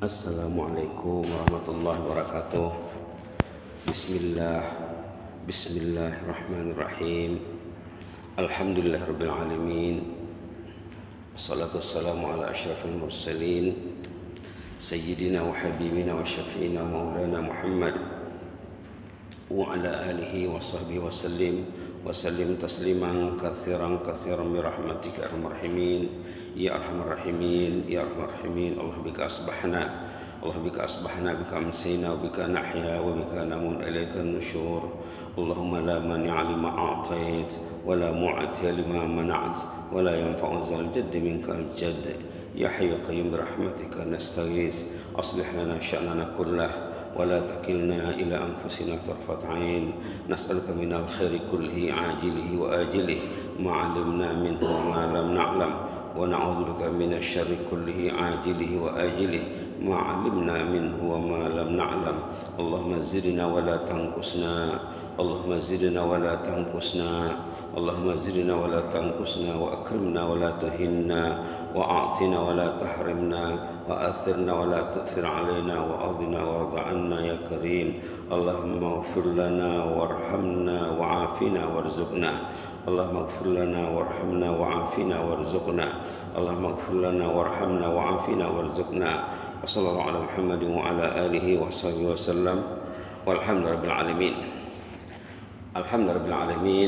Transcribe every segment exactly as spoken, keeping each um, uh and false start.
Assalamualaikum warahmatullahi wabarakatuh. Bismillah, Bismillahirrahmanirrahim. Alhamdulillahirabbil alamin. Wassalatu wassalamu ala asyrafil mursalin sayyidina wa habibina wa syafi'ina maulana Muhammad wa ala alihi wa sahbihi wa sallim wa sallim tasliman katsiran katsiran bi rahmatika arhamar rahimin ya arhamar rahimin ya arhamar rahimin. Allah bika asbahna Allah bika asbahna bika amsayna wa bika nahya wa bika namun ilaika nusyur. Allahumma la mani'a lima a'tait wa la mu'tiya lima mana'at wa la yanfa'u zal jaddi minkal jadd. Ya hayyu qayyum bi rahmatika nastaghits aslih lana sya'nana kullah ولا تكلنا إلى أنفسنا طرفة عين. نسألك من الخير كله عاجله وآجله ما علمنا منه وما لم نعلم ونعوذ بك من الشر كله عاجله وآجله ما علمنا منه وما لم نعلم. اللهم زدنا ولا تنقصنا اللهم زدنا ولا تنقصنا اللهم زدنا ولا تنقصنا وأكرمنا ولا تهنا وأعطنا ولا تحرمنا وآثرنا ولا تؤثر علينا وأرضنا وارض عنا يا كريم. اللهم اغفر لنا وارحمنا وعافنا وارزقنا اللهم اغفر لنا وارحمنا وعافنا وارزقنا اللهم اغفر لنا وارحمنا وعافنا وارزقنا. وصلى الله على محمد وعلى آله وصحبه وسلم والحمد لله رب العالمين. Alhamdulillah rabbil alamin.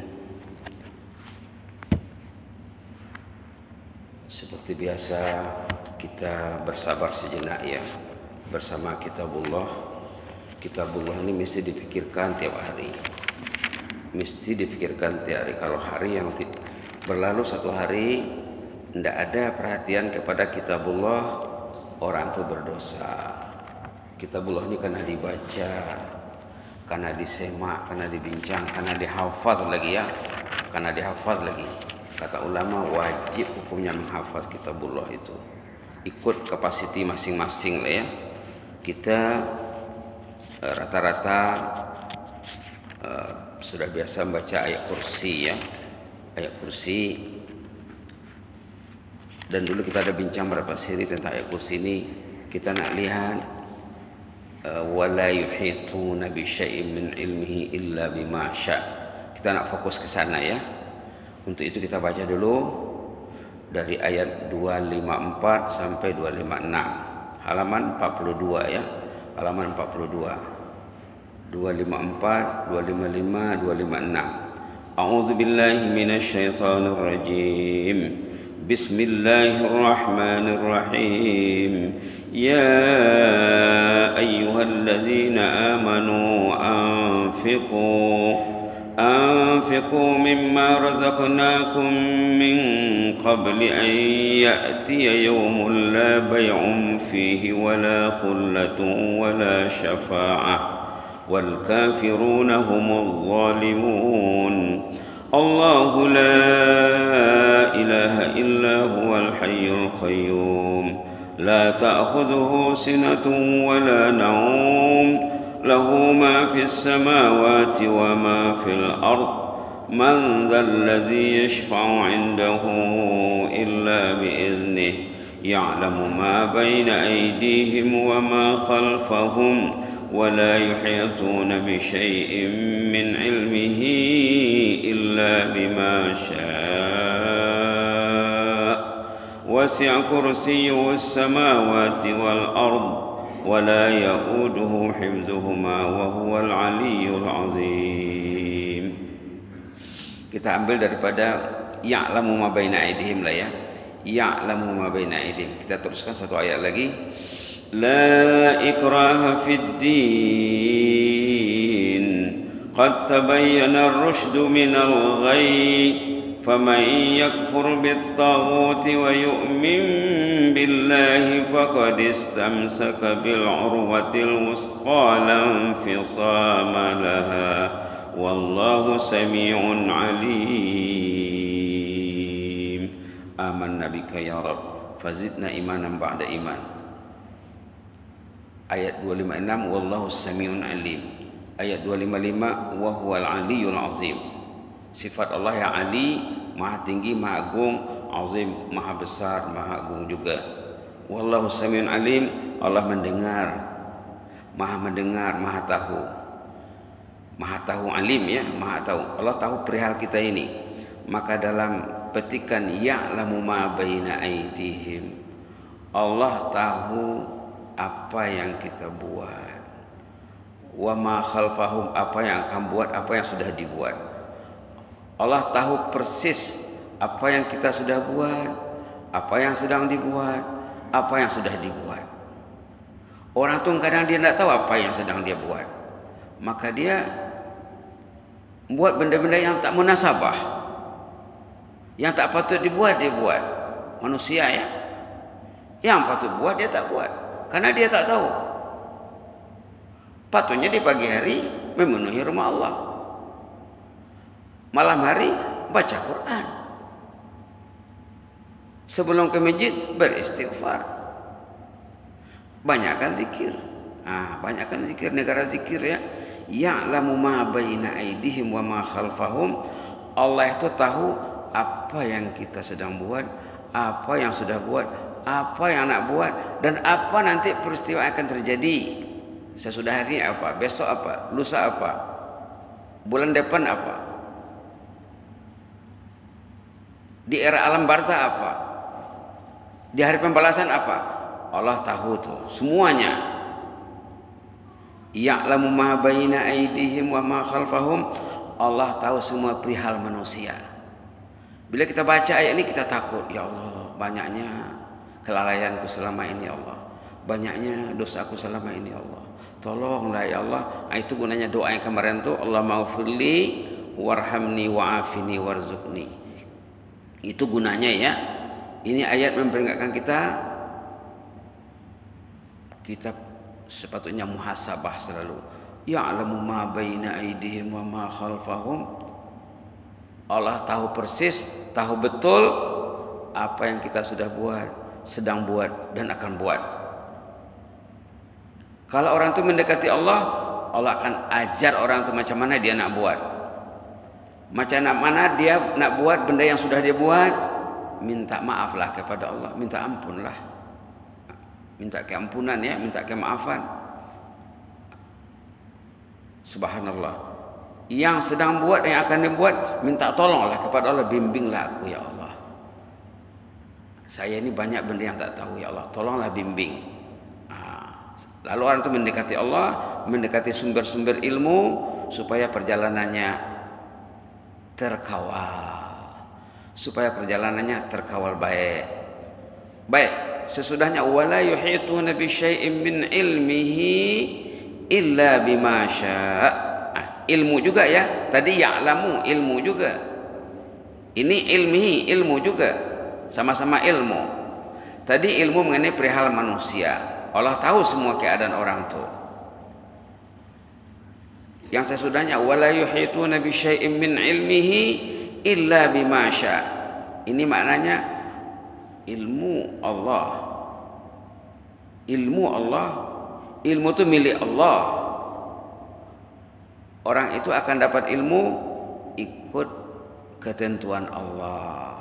Seperti biasa kita bersabar sejenak ya bersama kitabullah. Kitabullah ini mesti dipikirkan tiap hari. Mesti dipikirkan tiap hari. Kalau hari yang berlalu satu hari tidak ada perhatian kepada kitabullah, orang itu berdosa. Kitabullah ini karena dibaca, karena disemak, karena dibincang, karena dihafaz lagi ya, karena dihafaz lagi. Kata ulama wajib hukumnya menghafaz kitabullah itu. Ikut kapasiti masing-masing lah ya. Kita rata-rata uh, sudah biasa membaca ayat kursi ya, ayat kursi. Dan dulu kita ada bincang berapa seri tentang ayat kursi ini. Kita nak lihat wala yuhituna bi syai'in min ilmihi illa bima syaa. Kita nak fokus ke sana ya. Untuk itu kita baca dulu dari ayat dua ratus lima puluh empat sampai dua ratus lima puluh enam. Halaman empat puluh dua ya. Halaman empat puluh dua. dua ratus lima puluh empat, dua ratus lima puluh lima, dua ratus lima puluh enam. A'udzu billahi minasyaitonir rajim. Bismillahirrahmanirrahim. Ya ayyuhalladzina amanu anfiqu anfiqu mimma razaqnakum min qabli an ya'tiya yawmun la bay'un fihi wala khullatun wala syafa'ah wal kafiruna humuz zalimun. Allahu la ilaha illa huwal hayyul qayyum la ta'khudhuhu sinatun wa la nawm lahu ma fis samawati wa ma fil ard man dhal ladzi yashfa'u 'indahu illa bi idhnihi ya'lamu ma bayna aydihim wa ma khalfahum ولا يحيطون بشيء من علمه إلا بما شاء وسع كرسيه السماوات والأرض ولا يؤوده حفظهما وهو العلي العظيم. Kita ambil daripada ya'lamu ma baina aydihim lah ya. Ya'lamu ma baina aydihim. Kita teruskan satu ayat lagi. لا إكراه في الدين قد تبين الرشد من الغي فمن يكفر بالطاغوت ويؤمن بالله فقد استمسك بالعروة الوثقى لا انفصام لها والله سميع عليم. آمنا بك يا رب فزدنا إيمانا بعد إيمان. Ayat dua ratus lima puluh enam wallahu samiun alim. Ayat dua ratus lima puluh lima wa huwal aliyul azim. Sifat Allah yang ali, maha tinggi, maha agung, azim, maha besar, maha agung juga. Wallahu samiun alim, Allah mendengar, maha mendengar, maha tahu. Maha tahu alim ya, maha tahu. Allah tahu perihal kita ini. Maka dalam petikan ya'lamu ma baina aydihim, Allah tahu apa yang kita buat. Wa ma khalfahum, apa yang akan buat, apa yang sudah dibuat. Allah tahu persis apa yang kita sudah buat, apa yang sedang dibuat, apa yang sudah dibuat. Orang tu kadang dia tidak tahu apa yang sedang dia buat, maka dia buat benda-benda yang tak munasabah, yang tak patut dibuat dia buat. Manusia ya, yang patut buat dia tak buat, karena dia tak tahu. Patutnya di pagi hari memenuhi rumah Allah, malam hari baca Quran, sebelum ke masjid beristighfar, banyakkan zikir. Ah, banyakkan zikir, negara zikir ya. Ya'lamu ma baina aydihim wa ma khalfahum. Allah itu tahu apa yang kita sedang buat, apa yang sudah buat, apa yang nak buat, dan apa nanti peristiwa akan terjadi. Sesudah hari ini apa, besok apa, lusa apa, bulan depan apa, di era alam barzah apa, di hari pembalasan apa. Allah tahu tuh semuanya. Ya'lamu ma baina aydihim wa ma khalfahum. Allah tahu semua perihal manusia. Bila kita baca ayat ini kita takut, ya Allah, banyaknya kelalaianku selama ini ya Allah, banyaknya dosaku selama ini ya Allah, tolonglah ya Allah. Itu gunanya doa yang kemarin tuh, Allah maghfirli warhamni wa'afini warzuqni. Itu gunanya ya. Ini ayat memperingatkan kita, kita sepatutnya muhasabah selalu. Ya'lamu ma baina aydihim wa ma khalfahum. Allah tahu persis, tahu betul apa yang kita sudah buat, sedang buat, dan akan buat. Kalau orang itu mendekati Allah, Allah akan ajar orang itu macam mana dia nak buat, macam mana dia nak buat benda yang sudah dia buat. Minta maaflah kepada Allah, minta ampunlah, minta keampunan ya, minta kemaafan. Subhanallah. Yang sedang buat, yang akan dibuat, minta tolonglah kepada Allah, bimbinglah aku ya Allah. Saya ini banyak benda yang tak tahu ya Allah, tolonglah bimbing. Lalu orang itu mendekati Allah, mendekati sumber-sumber ilmu supaya perjalanannya terkawal, supaya perjalanannya terkawal baik. Baik, sesudahnya wala yuhituna bi syai'in min ilmihi illa bima syaa. Ah, ilmu juga ya. Tadi ya'lamu, ilmu juga. Ini ilmihi, ilmu juga. Sama-sama ilmu. Tadi ilmu mengenai perihal manusia. Allah tahu semua keadaan orang itu. Yang sesudahnya wala yuhituna bi syai'in min ilmihi illa bima syaa. Ini maknanya ilmu Allah. Ilmu Allah, ilmu itu milik Allah. Orang itu akan dapat ilmu ikut ketentuan Allah.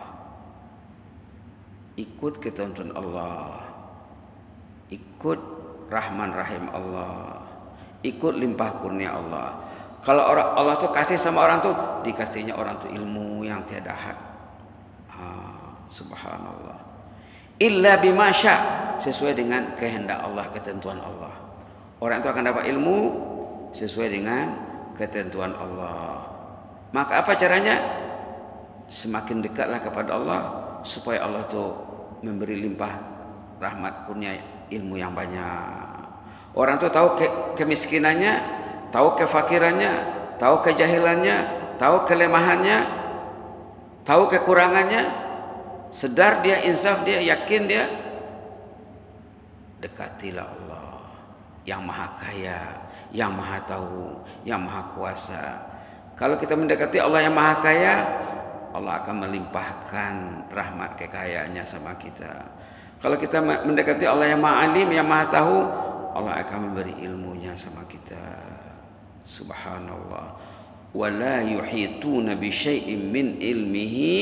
Ikut ketentuan Allah. Ikut rahman rahim Allah, ikut limpah kurnia Allah. Kalau orang Allah tuh kasih sama orang tuh, dikasihnya orang tuh ilmu yang tiada had. Ah, subhanallah. Illa bima syaa, sesuai dengan kehendak Allah, ketentuan Allah. Orang itu akan dapat ilmu sesuai dengan ketentuan Allah. Maka apa caranya? Semakin dekatlah kepada Allah supaya Allah tuh memberi limpah rahmat kurnia ilmu yang banyak. Orang tu tahu ke, kemiskinannya, tahu kefakirannya, tahu kejahilannya, tahu kelemahannya, tahu kekurangannya, sedar dia, insaf dia, yakin dia. Dekatilah Allah yang maha kaya, yang maha tahu, yang maha kuasa. Kalau kita mendekati Allah yang maha kaya, Allah akan melimpahkan rahmat kekayaannya sama kita. Kalau kita mendekati Allah yang maha alim, yang maha tahu, Allah akan memberi ilmunya sama kita. Subhanallah. Wala yuhituna bi syai'in min ilmihi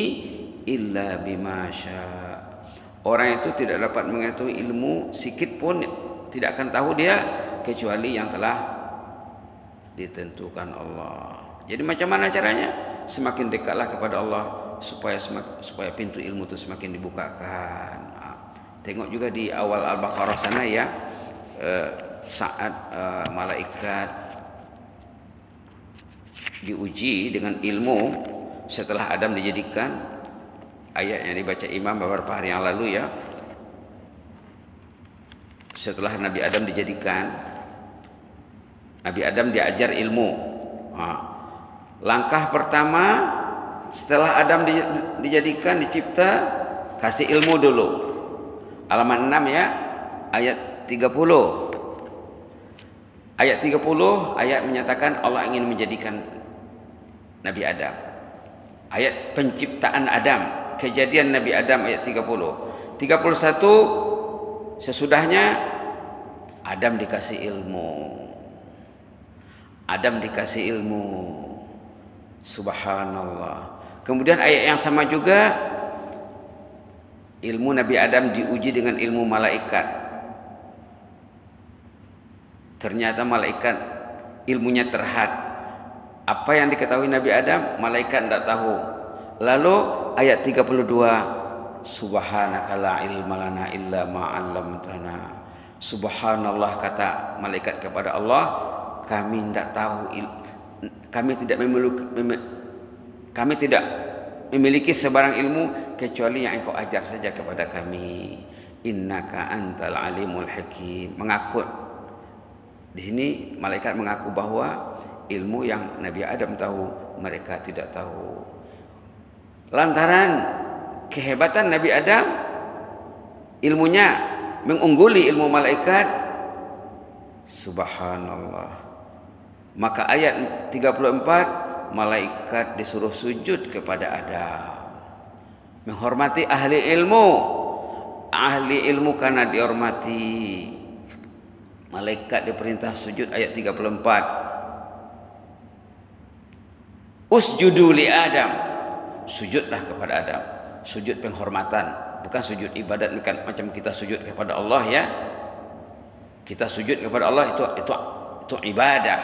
illa bima syaa. Orang itu tidak dapat mengetahui ilmu sikit pun tidak akan tahu dia kecuali yang telah ditentukan Allah. Jadi macam mana caranya? Semakin dekatlah kepada Allah supaya semak, supaya pintu ilmu itu semakin dibukakan. Nah, tengok juga di awal Al-Baqarah sana ya, eh, saat eh, malaikat diuji dengan ilmu setelah Adam dijadikan, ayat yang dibaca imam beberapa hari yang lalu ya. Setelah Nabi Adam dijadikan, Nabi Adam diajar ilmu. Nah, langkah pertama setelah Adam dijadikan, dicipta, kasih ilmu dulu. Halaman enam ya, ayat tiga puluh. Ayat tiga puluh, ayat menyatakan Allah ingin menjadikan Nabi Adam. Ayat penciptaan Adam, kejadian Nabi Adam ayat tiga puluh. tiga puluh satu, sesudahnya Adam dikasih ilmu. Adam dikasih ilmu. Subhanallah. Kemudian ayat yang sama juga, ilmu Nabi Adam diuji dengan ilmu malaikat. Ternyata malaikat ilmunya terhad. Apa yang diketahui Nabi Adam, malaikat tidak tahu. Lalu ayat tiga puluh dua, Subhanaka la ilma lana illa ma 'allamtana. Subhanallah, kata malaikat kepada Allah, kami tidak tahu, kami tidak memiliki, kami tidak memiliki sebarang ilmu kecuali yang Engkau ajar saja kepada kami. Innaka antal alimul hakim. Mengaku di sini malaikat mengaku bahwa ilmu yang Nabi Adam tahu mereka tidak tahu. Lantaran kehebatan Nabi Adam, ilmunya mengungguli ilmu malaikat. Subhanallah. Maka ayat tiga puluh empat, malaikat disuruh sujud kepada Adam, menghormati ahli ilmu. Ahli ilmu karena dihormati. Malaikat diperintah sujud ayat tiga puluh empat. Usjudu li Adam, sujudlah kepada Adam. Sujud penghormatan, bukan sujud ibadat, bukan macam kita sujud kepada Allah ya. Kita sujud kepada Allah itu itu itu ibadah.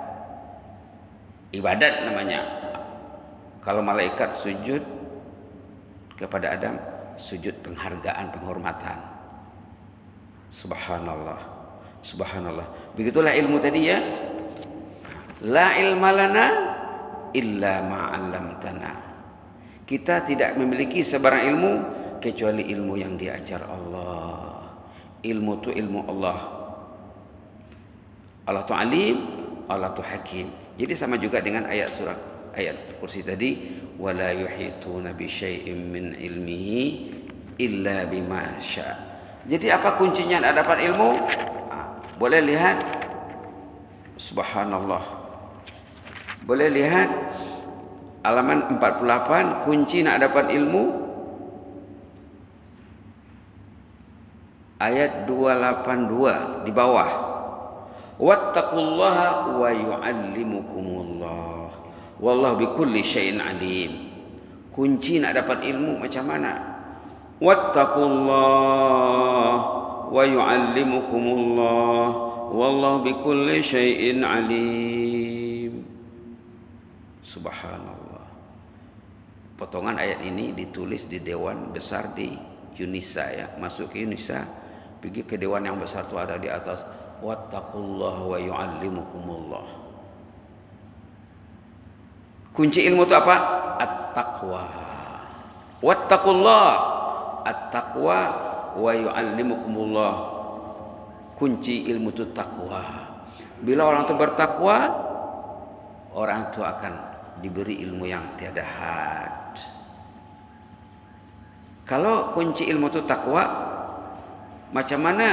Ibadat namanya. Kalau malaikat sujud kepada Adam, sujud penghargaan, penghormatan. Subhanallah. Subhanallah. Begitulah ilmu tadi ya. La ilma lana illa ma 'allamtana. Kita tidak memiliki sebarang ilmu kecuali ilmu yang diajar Allah. Ilmu itu ilmu Allah. Allah itu alim, Allah itu hakim. Jadi sama juga dengan ayat surat ayat kursi tadi, wala yuhituna bi syai'in min ilmihi illa bima syaa. Jadi apa kuncinya nak dapat ilmu? Boleh lihat, subhanallah. Boleh lihat halaman empat puluh delapan, kunci nak dapat ilmu. Ayat dua ratus lapan puluh dua di bawah. Wattaqullaha wa yu'allimukumullah. Wallahu bikulli syai'in alim. Kunci nak dapat ilmu macam mana? Wattaqullah wa yu'allimukumullah. Wallahu bikulli syai'in alim. Subhanallah. Potongan ayat ini ditulis di Dewan Besar di Yunisa ya. Masuk ke Yunisa, pergi ke Dewan yang besar itu ada di atas. Wattaqullaha wa yu'allimukumullah. Kunci ilmu itu apa? At-taqwa. Wattaqullah. At-taqwa wa yu'allimukumullah. Kunci ilmu itu takwa. Bila orang itu bertakwa, orang itu akan diberi ilmu yang tiada had. Kalau kunci ilmu itu takwa, macam mana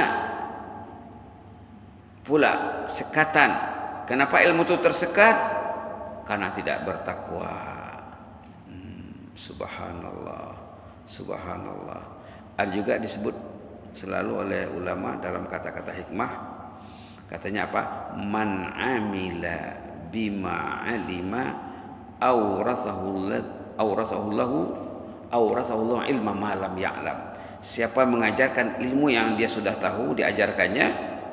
pula sekatan? Kenapa ilmu itu tersekat? Karena tidak bertakwa. Hmm, subhanallah, subhanallah. Ada juga disebut selalu oleh ulama dalam kata-kata hikmah. Katanya apa? Man amila bima alima awrathahu awrathahu lahu awrathahu ilma ma lam ya'lam. Siapa mengajarkan ilmu yang dia sudah tahu, diajarkannya,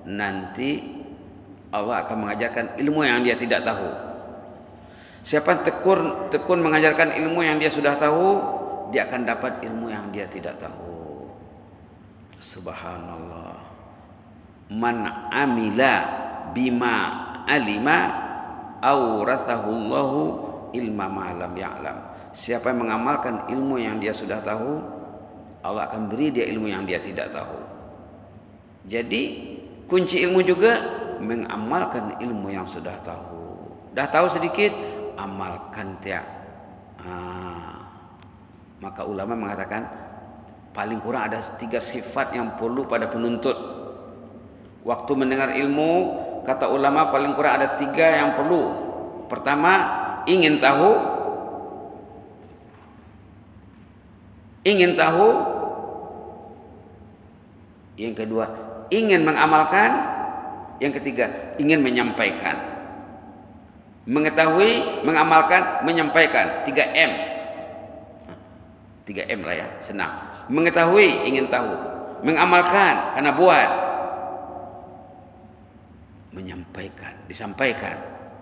nanti Allah akan mengajarkan ilmu yang dia tidak tahu. Siapa yang tekun tekun mengajarkan ilmu yang dia sudah tahu, dia akan dapat ilmu yang dia tidak tahu. Subhanallah. Man amila bima alima aurathahullahu ilma ma lam ya'lam. Siapa yang mengamalkan ilmu yang dia sudah tahu, Allah akan beri dia ilmu yang dia tidak tahu. Jadi kunci ilmu juga mengamalkan ilmu yang sudah tahu. Dah tahu sedikit, amalkan tiap. Ah. Maka ulama mengatakan paling kurang ada tiga sifat yang perlu pada penuntut. Waktu mendengar ilmu, kata ulama paling kurang ada tiga yang perlu. Pertama, ingin tahu. Ingin tahu. Yang kedua, ingin mengamalkan. Yang ketiga, ingin menyampaikan. Mengetahui, mengamalkan, menyampaikan. Tiga M. Tiga M lah ya, senang. Mengetahui, ingin tahu. Mengamalkan, karena buat. Menyampaikan, disampaikan.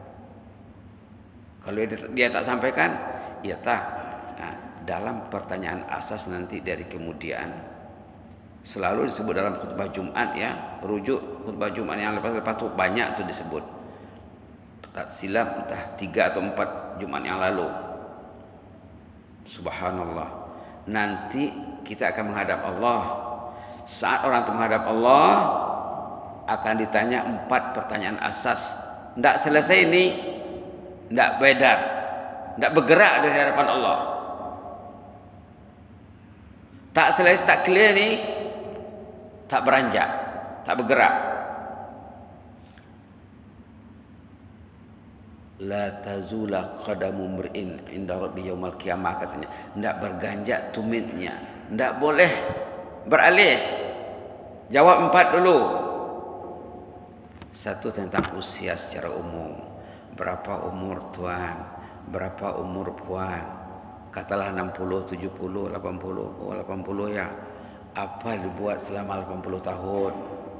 Kalau dia, dia tak sampaikan, ya tak. Nah, dalam pertanyaan asas nanti dari kemudian, selalu disebut dalam khutbah Jumat ya, rujuk khutbah Jumat yang lepas-lepas tu banyak tu disebut. Tak silap entah tiga atau empat Jumat yang lalu. Subhanallah. Nanti kita akan menghadap Allah. Saat orang itu menghadap Allah, akan ditanya empat pertanyaan asas. Tidak selesai ini, tidak bedar, tidak bergerak dari hadapan Allah. Tak selesai, tak clear ni, tak beranjak, tak bergerak. La tazula qadamu mri'in inda rabbi yaumal qiyamah, katanya. Tidak berganjak tumitnya, tidak boleh beralih. Jawab empat dulu. Satu tentang usia secara umum. Berapa umur tuan? Berapa umur puan? Katalah enam puluh, tujuh puluh, lapan puluh. Oh, lapan puluh ya. Apa dibuat selama lapan puluh tahun?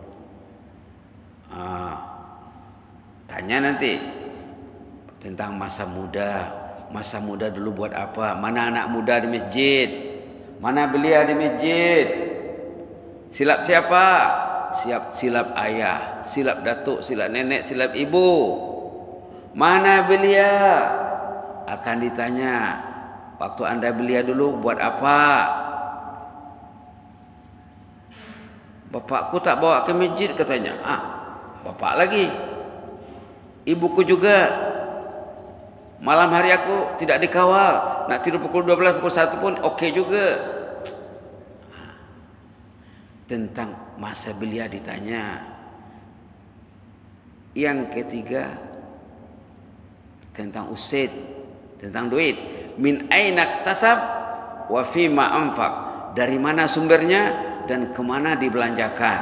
Ah, tanya nanti tentang masa muda. Masa muda dulu buat apa? Mana anak muda di masjid? Mana belia di masjid? Silap siapa? Siap silap ayah, silap datuk, silap nenek, silap ibu. Mana belia? Akan ditanya, waktu anda belia dulu buat apa? Bapakku tak bawa ke masjid, katanya. Ah, bapak lagi. Ibuku juga. Malam hari aku tidak dikawal. Nak tidur pukul dua belas, pukul satu pun okey juga. Tentang masa belia ditanya. Yang ketiga, tentang usaid, tentang duit. Min aina iktasab wa fima anfaq. Dari mana sumbernya dan kemana dibelanjakan.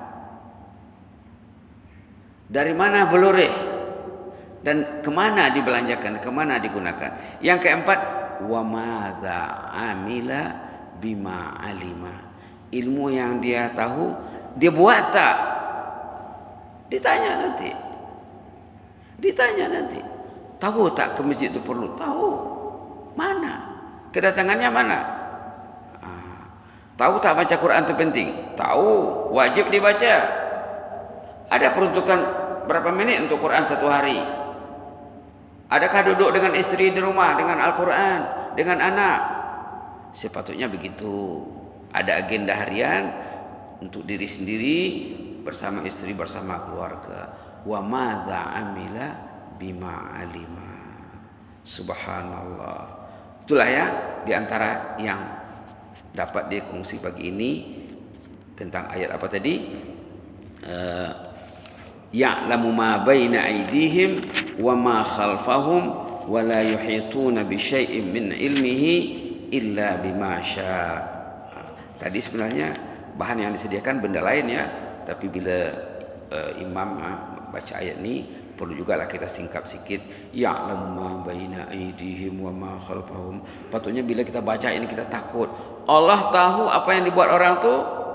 Dari mana belurih dan kemana dibelanjakan, kemana digunakan. Yang keempat, wa madza amila bima alima. Ilmu yang dia tahu, dia buat tak? Ditanya nanti. Ditanya nanti. Tahu tak ke masjid itu perlu? Tahu. Mana? Kedatangannya mana? Ah. Tahu tak baca Quran itu penting? Tahu. Wajib dibaca. Ada peruntukan berapa menit untuk Quran satu hari? Adakah duduk dengan istri di rumah dengan Al-Quran, dengan anak? Sepatutnya begitu. Ada agenda harian untuk diri sendiri, bersama istri, bersama keluarga. Wa madza amila bima alima. Subhanallah. Itulah ya di antara yang dapat dikongsi pagi ini tentang ayat apa tadi? Uh, Ya'lamu ma baina aydihim wa ma khalfahum wa la yuhituna bi syai'in min ilmihi illa bima syaa. Tadi sebenarnya bahan yang disediakan benda lain ya, tapi bila uh, imam uh, baca ayat ni perlu jugalah kita singkap sikit. Ya'lamu ma baina aydihim wa ma khalfahum. Patutnya bila kita baca ini kita takut. Allah tahu apa yang dibuat orang tu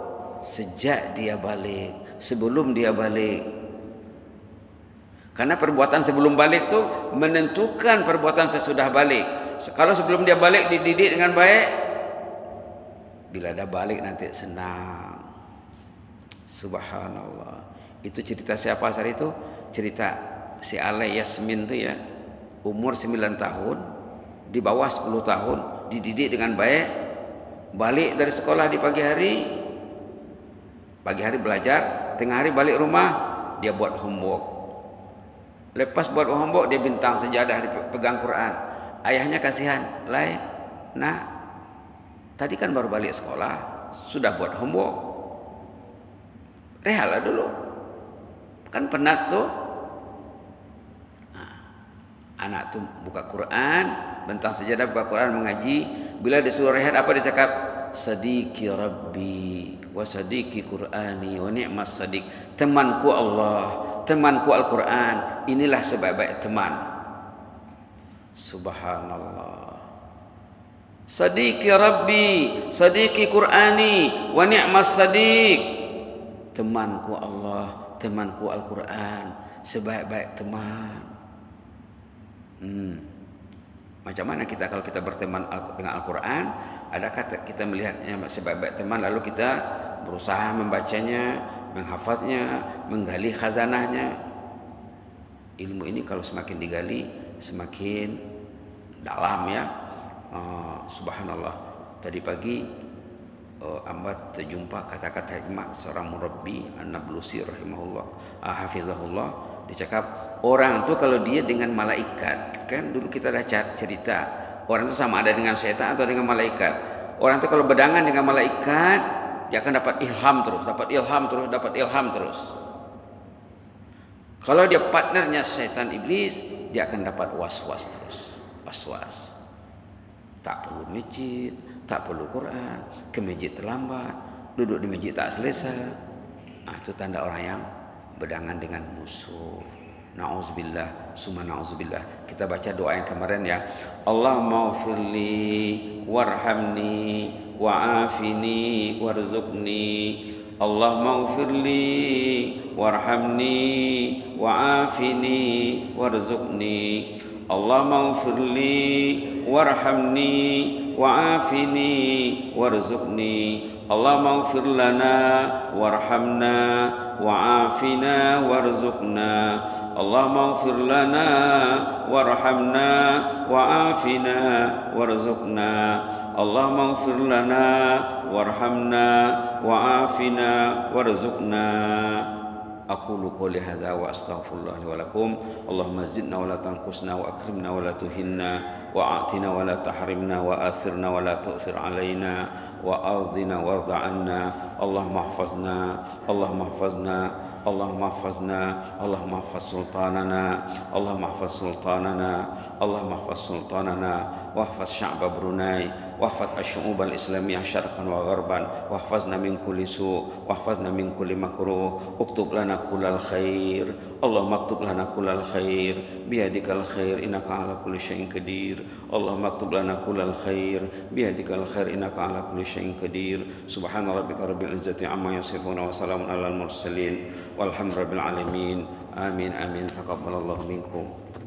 sejak dia balik, sebelum dia balik. Karena perbuatan sebelum balik tu menentukan perbuatan sesudah balik. Kalau sebelum dia balik dididik dengan baik, bila dah balik nanti senang. Subhanallah. Itu cerita siapa saat itu? Cerita si Alay Yasmin tu ya. Umur sembilan tahun, di bawah sepuluh tahun, dididik dengan baik, balik dari sekolah di pagi hari, pagi hari belajar, tengah hari balik rumah, dia buat homework. Lepas buat homework, dia bintang sejadah, dia pegang Quran. Ayahnya kasihan, Lai, nak, tadi kan baru balik sekolah, sudah buat homework. Rehatlah dulu, kan penat tuh. Anak tu buka Quran, bentang sejadah buka Quran mengaji. Bila disuruh rehat apa dia cakap? Sadiqi Rabbi wa sadiqi Qur'ani wa ni'mas sadiq. Temanku Allah, temanku Al-Quran. Inilah sebaik-baik teman. Subhanallah. Sadiqi Rabbi, sadiqi Qur'ani wa ni'mas sadiq. Temanku Allah, temanku Al-Quran, sebaik-baik teman. Hmm. Macam mana kita kalau kita berteman dengan Al-Quran? Adakah kita melihatnya sebaik-baik teman lalu kita berusaha membacanya, menghafaznya, menggali khazanahnya? Ilmu ini kalau semakin digali semakin dalam ya. uh, Subhanallah. Tadi pagi uh, Amba terjumpa kata-kata hikmah seorang murabbi An-Nablusi rahimahullah, uh, hafizahullah. Dia cakap orang tu kalau dia dengan malaikat, kan dulu kita dah cerita, orang tu sama ada dengan syaitan atau dengan malaikat. Orang tu kalau berdangan dengan malaikat, dia akan dapat ilham terus, dapat ilham terus, dapat ilham terus. Kalau dia partnernya syaitan iblis, dia akan dapat was-was terus, was-was. Tak perlu masjid, tak perlu Quran, ke masjid terlambat, duduk di masjid tak selesai. Nah, itu tanda orang yang berdangan dengan musuh. Na'udzubillah, summa na'udzubillah. Kita baca doa yang kemarin ya. Allahumma ghfirli warhamni wa'afini warzuqni. Allahumma ghfirli warhamni wa'afini warzuqni. Allahumma ghfirli warhamni wa'afini warzuqni. Allahumma ghfir lana warhamna wa'afina warzuqna. Allahumma ghfir lana warhamna wa'afina warzuqna. Allahumma ghfir lana warhamna wa'afina warzuqna. Aqulu qouli hadza wa astaghfirullah li wa lakum. Allahumma zidna wa la tanqusna wa akrimna wa la tuhinna wa a'tina wa la tahrimna wa athirna wa la tu'thir alaina wa ardina warda anna. Allahumma ihfazna, Allahumma ihfazna, Allahumma ihfazna, Allahumma ihfaz sultanana, Allahumma ihfaz sultanana, Allahumma ihfaz sultanana wa ihfaz sya'ba Brunei wa ihfaz asy-syu'ub al-islamiyah syarqan wa gharban wa ihfazna min kulli su' wa ihfazna min kulli makruh. Uktub lana kullal khair, Allahumma aktub lana kullal khair biyadikal khair innaka ala kulli syai'in qadir. Allahumma aktub lana kullal khair biyadikal khair innaka ala kulli syai'in qadir. Subhana rabbika rabbil izzati amma yasifun wa salamun alal mursalin walhamdulillahi rabbil alamin. Amin amin. Taqabbalallahu minkum.